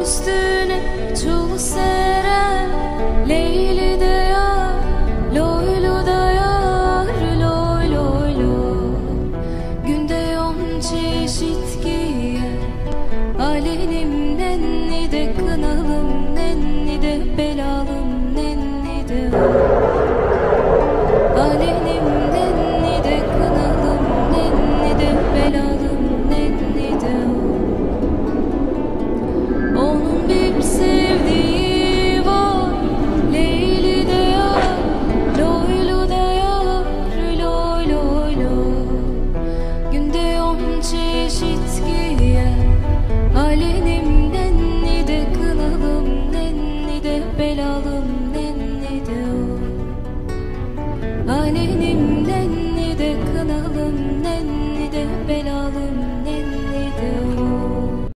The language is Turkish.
üstüne çul seren Leyli de yar, loylu da yar, loy loy loy. Günde 10 çeşit giyer alenim, nenni de kınalım, nenni de belalım, nenni de